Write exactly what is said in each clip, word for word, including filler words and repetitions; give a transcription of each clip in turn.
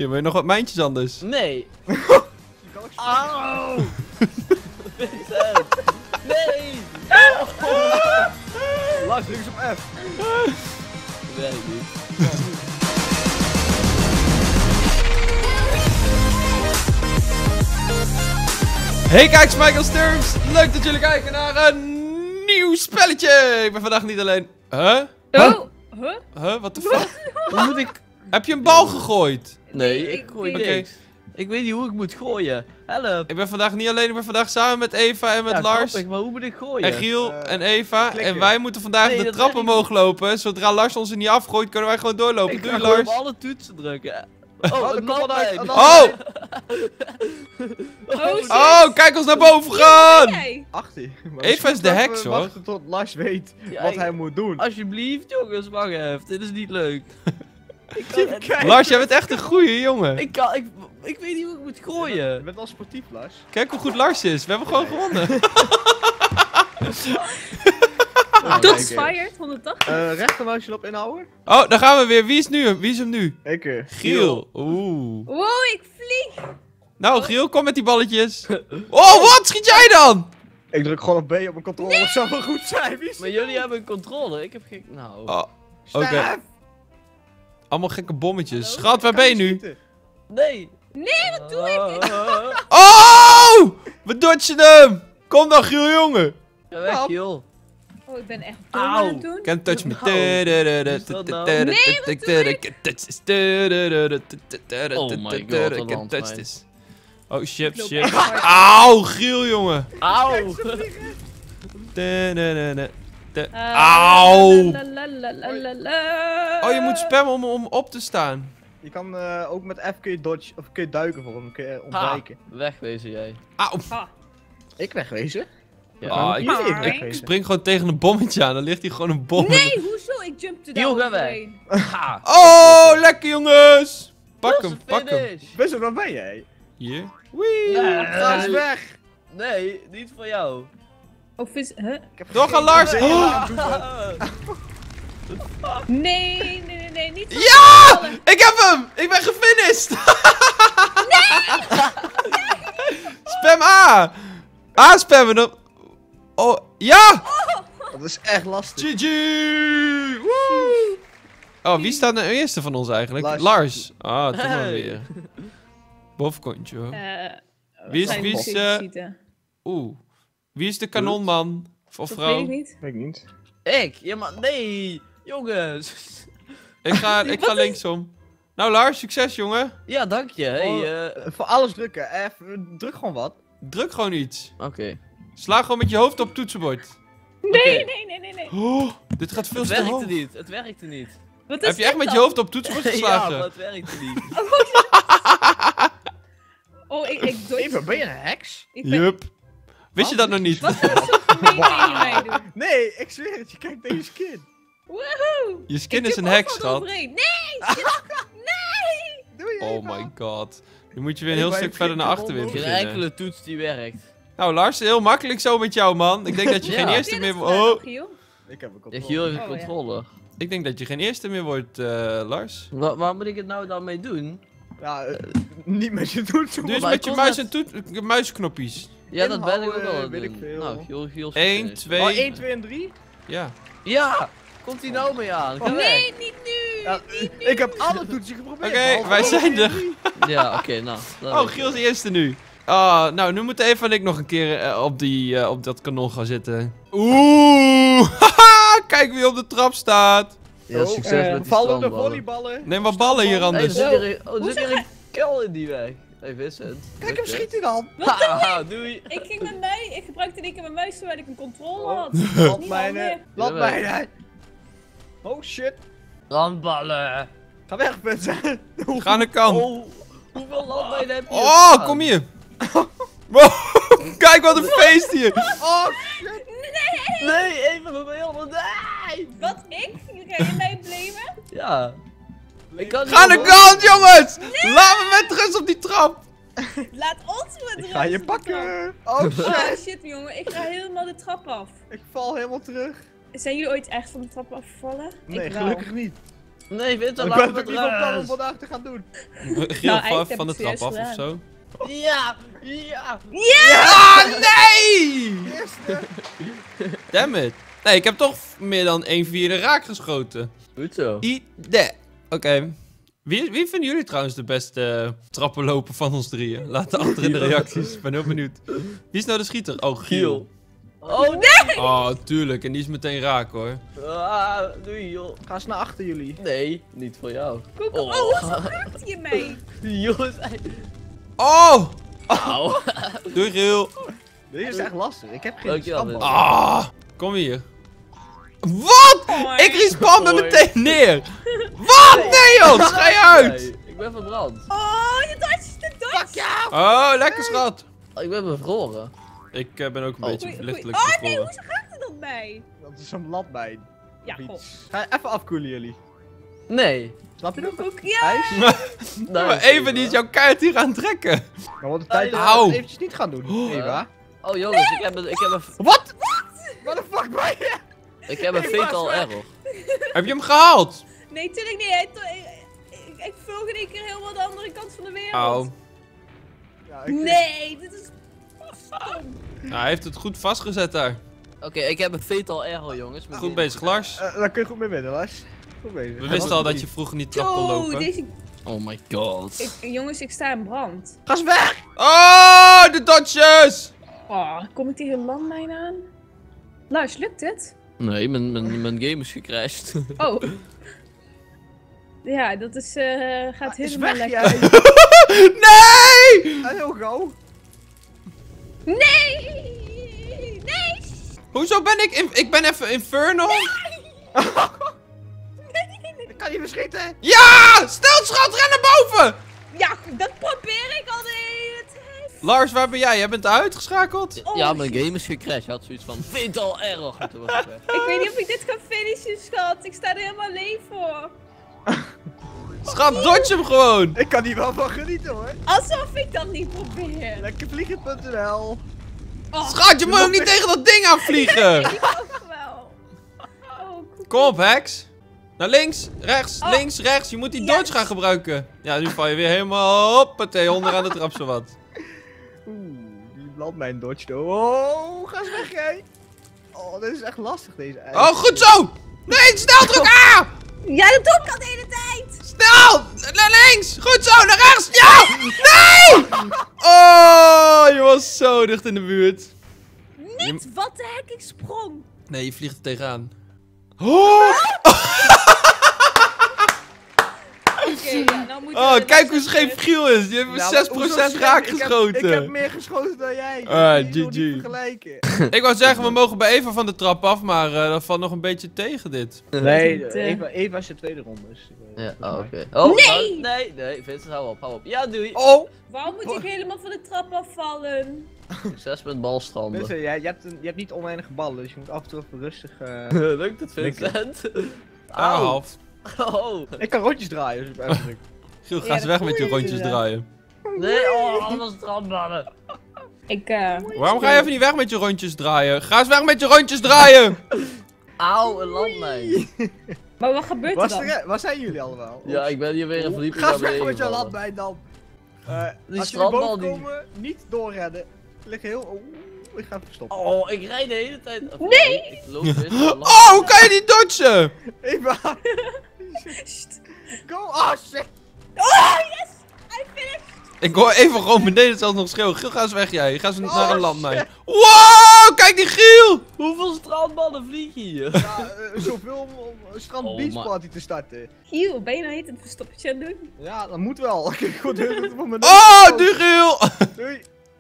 Hier, wil je nog wat mijntjes anders? Nee. Auw. Vincent. Nee. Lars, druk eens op F. Dat werkt niet. Hey kijkers, Michael Sturms. Leuk dat jullie kijken naar een nieuw spelletje. Ik ben vandaag niet alleen... Huh? Oh, huh? Huh? What the fuck? Hoe moet ik... Heb je een bal gegooid? Nee, ik gooi Oké. niks. Ik weet niet hoe ik moet gooien. Help. Ik ben vandaag niet alleen, ik ben vandaag samen met Eva en met Ja, Lars. grappig, maar hoe moet ik gooien? En Giel Eh, en Eva. klikken. En wij moeten vandaag Nee, de dat trappen werkt omhoog lopen. Zodra Lars ons er niet afgooit, kunnen wij gewoon doorlopen. Ik Doei ga gewoon op Lars. alle toetsen drukken. Oh, Oh, er een komt wat uit, nalpijn. een Oh! Oh, shit. Oh, kijk ons naar boven gaan! Jij. achttien. Maar Eva is de misschien heks, moeten we hoor. wachten tot Lars weet Ja, wat ik- hij moet doen. Alsjeblieft, jongens, wacht even. Dit is niet leuk. Ik kan, het- Kijk. Lars, jij bent echt een goeie jongen. ik kan, ik, ik weet niet hoe ik moet Je gooien. bent wel sportief, Lars. Kijk hoe goed Lars is. We hebben gewoon gewonnen. Ah, Dots oké. fired, honderdtachtig. Eh, rechtermuisje op inhouden. Oh, daar gaan we weer. Wie is nu? Wie is hem nu? Ik. eh, Giel. Oeh. Wow, ik vlieg. Nou, Giel, kom met die balletjes. Oh, wat schiet jij dan? Ik druk gewoon op B op mijn controle. Dat zou wel goed zijn. Wie is Maar jullie hebben een controller, ik heb geen... Nou... Oh, Stef! oké. Allemaal gekke bommetjes. Hallo? Schat, waar ben je nu? Schieten. Nee! Nee, wat doe ik? Oh! We dodgen hem! Kom dan, Giel, jongen. Ga weg, joh. Oh, ik ben echt Auw. dom aan het doen. Can't touch me. Oh my god, een Can't touch landmijn. this. Oh shit, Ik loop shit. echt hard. Auw, Giel, jongen. Auw! Eh, Auw. la, la, la, la, la, la. Oh, je moet spammen om, om op te staan. Je kan eh, ook met F kun je dodge, of kun je duiken voor hem, kun je Ha! ontwijken. Wegwezen jij. Auw. Ha. Ik wegwezen? Ja. Ah, ik, Jullie ik- ik wegwezen. spring gewoon tegen een bommetje aan. Dan ligt hier gewoon een bom. Nee, hoezo? Ik jumpte daar Heel ga weg. overheen. Ha! Oh, lekker jongens. Pak Dat is hem, een pak hem. finish. Best wel, waar ben jij? Hier. Wee. Nee. Ga eens weg! Nee, niet voor jou. Oh, vis... Huh? Ik heb Doorgaan, geen Lars. idee Oh. wat ik doe. Nee, nee, nee, nee, niet van Ja! vallen. Ik heb hem! Ik ben gefinished! Spam A! A spammen dan. Oh, ja! Dat is echt lastig. G G! Woe! Oh, wie staat nou eerste van ons eigenlijk? Lars. Lars. Ah, toch maar Hey. weer. Bovenkontje hoor. Eh, Wie is- zijn wie is, die eh, zieten? Oeh. Wie is de kanonman? Of Dat weet vrouw? ik niet. Weet ik niet. Ik? Ja, maar nee! Jongens! Ik ga, ik ga linksom. Nou Lars, succes jongen. Ja, dank je. Hey, Oh. eh... Eh, Voor alles drukken. F, druk gewoon wat. Druk gewoon iets. Oké. Sla gewoon met je hoofd op het toetsenbord. Nee, Oké. nee, nee, nee, nee. Oh, dit gaat veel Het te werkte hoog. niet, het werkte niet. Wat is Heb je echt dit met je dan? hoofd op het toetsenbord Ja, geslagen? maar het werkte niet. Oh, ik, ik dodge. Eva, ben je een heks? Ik ben... Yup. Wist je dat nog niet? Wat voor soort gemeen tegen mij doen? Nee, ik zweer het. Je kijkt naar je skin. Woehoe! Je skin Ik is jump een heks, overal schat. overheen. Nee! shit. Nee! Doe je Oh Eva? my god. Nu moet je weer een Ik heel ben stuk een verder naar achter weer geen Geen beginnen. enkele toets die werkt. Nou Lars, heel makkelijk zo met jou man. Ik denk dat je Ja. geen Heb eerste Heb meer je wordt. dat gedaan, Oh, Giel? Ik heb een Ja, controle. Giel heeft Oh, ja. controle. ik denk dat je geen eerste meer wordt, eh, Lars. Wa waar moet ik het nou dan mee doen? Ja, eh, niet met je doen. Dus maar met ik je kon muis dat- en toet muisknopjes. Ja, dat ben ik ook Inhouden, wel aan het weet ik doen. veel. Nou, Giel, Giel is één, gefinished. twee. Oh, één, twee en drie? Ja. Ja! Komt hij nou mee aan? Ga weg. Nee, niet nu! Ja, ik heb alle toetsen geprobeerd. Oké, behalve wij één, zijn twee, er. drie. Ja, oké, nou. dat Oh, weet ik Giel is wel. de eerste nu. Ah, nou, nu moeten Eva en ik nog een keer eh, op, die, eh, op dat kanon gaan zitten. Oeh, haha, kijk wie op de trap staat. Ja, Oh, succes eh, met die vallen de strandballen. volleyballen. Neem wat ballen hier Hey, er anders. zit hier, een- oh, er Hoe zit hier zeg een kel in die weg. Hey Vincent. Kijk hem Lukt het? schieten dan. Haha, doei. Ik ging met mij, ik gebruikte in één keer mijn muis terwijl ik een controle Oh. had. Dat is niet Landmijnen. handig. Landmijnen. Oh shit. Landballen. Ga weg, Vincent. Ga aan de kant. Oh, hoeveel landmijnen heb je Oh, staan? kom hier. Wow, kijk wat een feest hier. Oh shit. Nee, even een helemaal. Nee! Wat, ik? Ga je mij blamen? Ja. Ik kan Ga aan de niet kant, jongens. Laat me met rust op die trap. Laat ons met Ik rust ga je op de trap. pakken. Oh Oh shit. shit jongen, ik ga helemaal de trap af. Ik val helemaal terug. Zijn jullie ooit echt van de trap afgevallen? Nee, ik wel. gelukkig niet. Nee, Vincent, Ik laat ben me ook niet van plan om rust. vandaag te gaan doen. Giel, Nou, van, ik heb van de het trap zojuist af of gedaan. zo. Ja, ja. Ah, nee! Eerste. Damn it. Nee, ik heb toch meer dan een vierde raak geschoten. Goed zo. Idee. Oké. Wie, wie vinden jullie trouwens de beste uh, trappenloper van ons drieën? Laat het achter in de reacties. Ik ben heel benieuwd. Wie is nou de schieter? Oh, Giel. Giel. Oh nee! Oh, tuurlijk. En die is meteen raak, hoor. Ah, doei joh. Ga eens naar achter jullie. Nee, niet voor jou. Koek, oh, hoe gaat je mee? Jongens, Oh! auw. Doei, Giel. Dit is echt lastig. Ik heb geen Dankjewel, stamboom. Ah! Kom hier. Wat? Oh, Ik respawn me Hoi. meteen neer. Wat? Nee, joh. Schij uit. Nee, ik ben verbrand. Oh, je dodge de dodge! Oh, lekker schat. Ik ben bevroren. Ik uh, ben ook een Oh. beetje Goeie- goeie- lichtelijk Oh nee, bevroren. hoezo gaat er dan bij? Dat is een landmijn. Ja, Of goh. iets. Ga even afkoelen jullie. Nee. Snap je dat? Koek, ja! IJs? Nee, Maar even niet jouw kaart hier aan trekken. Dan wordt het tijd dat we Auw. het eventjes niet gaan doen. Oh. Eva. Oh jongens, ik heb een, ik heb een, Wat? Wat de fuck ben je? ik heb een Nee, fatal maar- error. Heb je hem gehaald? Nee, tuurlijk niet. Hij to- Ik, ik, ik vloog in één keer helemaal de andere kant van de wereld. Au. Ja, ik- Nee, dit is stom. Nou, hij heeft het goed vastgezet daar. Oké, ik heb een fatal error jongens. Met Goed dit. bezig, Lars. Eh, daar kun je goed mee winnen, Lars. Goed bezig. We wisten al dat je vroeger niet trap kon Zo, lopen. deze... Oh my god. Ik, jongens, ik sta in brand. Ga eens weg! Oh, de dodges! Oh, kom ik tegen een landmijn aan? Lars, lukt het? Nee, mijn, mijn, mijn game is gecrashed. Oh. Ja, dat is, eh gaat Is helemaal weg lekker. jij! Nee! En heel gauw. Nee! Nee! Hoezo ben ik... In, ik ben even Infernal? Ik kan niet meer schieten. Ja! Stel schat, ren naar boven! Ja, dat probeer ik al de hele tijd. Lars, waar ben jij? Jij bent uitgeschakeld? Oh, Ja, mijn game is gecrashed. Hij had zoiets van fatal error. En toen was ik weg. Ik weet niet of ik dit kan finishen, schat. Ik sta er helemaal alleen voor. Schat, dodge hem gewoon! Ik kan hier wel van genieten hoor. Alsof ik dat niet probeer. Lekkervliegen punt n l. Oh, Schat, je moet ook niet tegen dat ding aanvliegen! ik ook wel. Oh, cool. Kom op, Hex. Naar links, rechts, Oh. links, rechts. Je moet die Ja. dodge gaan gebruiken. Ja, nu val je weer helemaal hoppatee onderaan de trap zowat. Oeh, die landmijn dodged. Oh, ga eens weg jij. Oh, dit is echt lastig deze ijs. Oh, goed zo! Nee, snel druk A! Ja, dat doe ik al de hele tijd. Snel! Naar links! Goed zo, naar rechts! Ja! Nee! Oh, je was zo dicht in de buurt. Niet wat de hek, ik sprong. Nee, je vliegt er tegenaan. Oh, Oké, ja, nou moet oh kijk hoe scheef Giel is. Je hebt Nou, maar zes hoezo procent scheef? raak Ik heb- geschoten. Ik heb meer geschoten dan jij. Ah, Ik wil G G. niet vergelijken. Ik wou zeggen, we mogen bij Eva van de trap af, maar eh, dat valt nog een beetje tegen dit. Nee, eh, Eva, Eva is de tweede ronde. Dus, eh, Ja, volgens oh, mij. oké. Oh, Nee! nou, nee, nee, Vincent, hou op, hou op. Ja, doei. Oh! Waarom moet ik helemaal van de trap afvallen? Succes met balstranden. Vincent, jij, je, hebt een, je hebt niet oneindig ballen, dus je moet af en toe even rustig... eh, Lukt het, Vincent? Ah, Auw. half. Oh. Ik kan rondjes draaien, als je het uitdrukt. Giel, ga Ja, eens weg met je dat rondjes moet je, draaien. Nee, oh, allemaal strandballen. Ik, eh... Waarom ga je even niet weg met je rondjes draaien? Ga eens weg met je rondjes draaien! Auw, een landmijn. Maar wat gebeurt er Waar, dan? sta- waar zijn jullie allemaal? Ja, ik ben hier weer een verdieping Ga naar eens weg beneden met jouw gevallen. landmijn dan. Eh Die als jullie strandbal boven die- komen, niet doorredden. Lig heel... Oeh, ik ga even stoppen. Oh, ik rijd de hele tijd. of Nee! Ik loop weer zo lang. Oh, hoe kan je die dodgen? Eva! Sst. Go! Oh shit! Oh, yes! I finished! Ik hoor even gewoon beneden zelfs nog schreeuwen. Giel, ga eens weg jij. Ga eens Oh, naar een landmijn. shit. Wow, kijk die Giel! Hoeveel strandballen vliegen hier? Ja, eh, zoveel om, om een strand Oh, beach man. party te starten. Giel, ben je nou heet het verstoppertje aan het doen? Ja, dat moet wel. Ik goed heel voor mijn Oh, die Giel! Doei!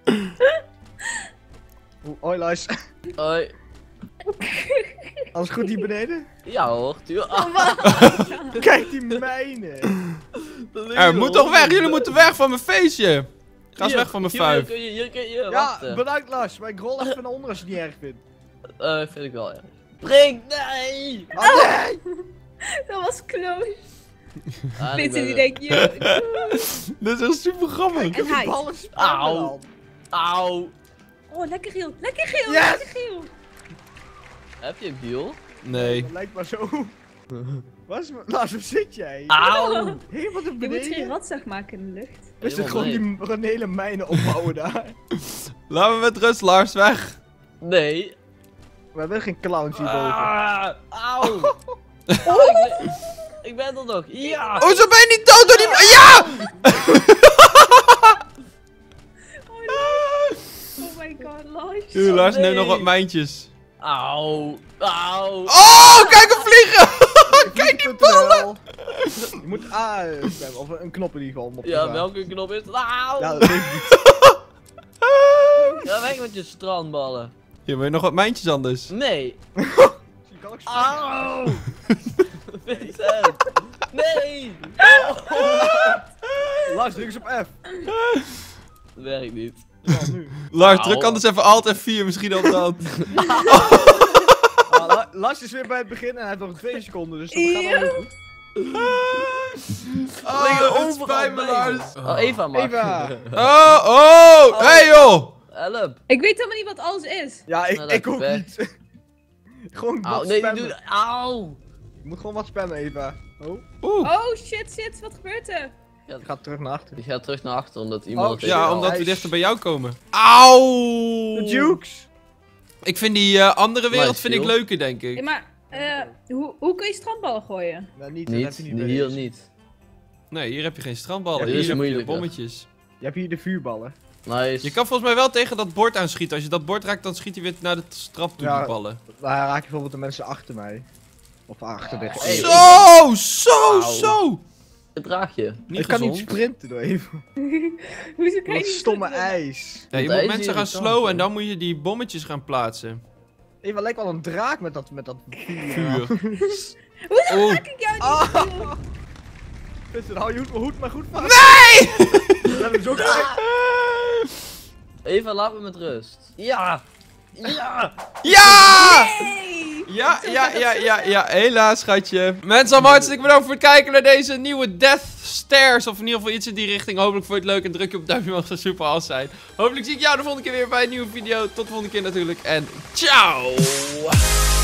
Oeh, hoi Lars. Hoi. Alles goed hier beneden? Ja hoor, tuur. Ah, Kijk die mijnen! dat Er liggen moet toch weg? honderden. Jullie moeten weg van mijn feestje. Ga eens Hier, weg van mijn hier vijf. kun je, hier kun je, Ja, wachten. bedankt Lars, maar ik rol even naar onder als je het niet erg vindt. Eh, vind ik wel erg. Brink, nee! Ah, nee! Dat was close. Ah, ik Vincent ben die weer- denkt, yo. Dit is echt super grappig. Ik heb hij. die ballen Auw. spannen Auw. Oh, lekker Giel, lekker Giel, Yes! lekker Giel. Heb je een biel? Nee. Dat lijkt maar zo. Waar is mijn- Lars, waar zit jij? Auw! Helemaal naar Je moet geen beneden. ratslag maken in de lucht. We zitten gewoon die een hele mijnen opbouwen daar. Laat me met rust, Lars, weg. Nee. We hebben geen clowns hierboven. Ah, auw! Oh, ik, ben, ik ben er nog. Ja! Oh, zo ben je niet dood door die... Ja! Oh, nee. Oh my god, Lars. Oeh, Lars, neem nee. nog wat mijntjes. Auw! Auw! Oh, kijk hem vliegen! Kijk die ballen! Je moet A stemmen, of een knop in ieder geval. om op te Ja, gaan. welke knop is het? Auw! Ja, dat weet ik niet. Ga weg met je strandballen. Hier, wil je nog wat mijntjes anders? Nee. Je kan ook springen. Auw! Vincent! Nee! Lars, druk eens op F. Dat werkt niet. Ja, nu. Lars, Auw. druk anders even Alt F vier, misschien al dat. Ah, La- Lars is weer bij het begin en hij heeft nog twee seconden, dus dat gaat wel heel goed. Oh, Liggen het overal spijt me, bij. Lars. Oh, Eva mag. Eva. Oh, oh, hey joh! Help! Ik weet helemaal niet wat alles is. Ja, ik, Nou, dat ik ook weg. niet. Gewoon Auw, wat nee, die spammen. doet... Auw! Je moet gewoon wat spammen, Eva. Oh, Oeh. Oh shit, shit, wat gebeurt er? je gaat terug naar achter. Die gaat terug naar achter omdat iemand Oh, het shit. heeft Ja, gehaald. omdat we hij is- dichter bij jou komen. Auw! De Jukes. Ik vind die eh, andere wereld Nice, vind ik Giel. leuker, denk Hey, ik. maar, eh, hoe, hoe kun je strandballen gooien? Nou, niet, dat heb Niet, je niet bij hier deze. niet. Nee, hier heb je geen strandballen. Ja, hier dit is heb je de moeilijker. bommetjes. Je hebt hier de vuurballen. Nice. Je kan volgens mij wel tegen dat bord aanschieten. Als je dat bord raakt, dan schiet hij weer naar de strap toe, Ja. die ballen. Daar raak je bijvoorbeeld de mensen achter mij. Of achter de... Hey. Zo, zo, Auw. zo! Het draag je. Niet ik kan gezond. niet sprinten door even. Hoezo kan je Dat niet stomme sprinten? ijs. Ja, je Dat moet is mensen gaan irritant, slowen hoor. en dan moet je die bommetjes gaan plaatsen. Eva lijkt wel een draak met dat, met dat vuur. Vuur. Hoezo Oeh. raak ik jou niet? Ah. Vincent, hou je hoed, hoed maar goed vast. Nee! We hebben zo gek. Eva, laat me met rust. Ja! Ja! Ja! Nee! Ja, ja, ja, ja, ja, helaas, schatje. Mensen, allemaal hartstikke bedankt voor het kijken naar deze nieuwe Death Stairs. Of in ieder geval iets in die richting. Hopelijk vond je het leuk en druk je op duimpje, mag zo super als zijn. Hopelijk zie ik jou de volgende keer weer bij een nieuwe video. Tot de volgende keer natuurlijk en ciao!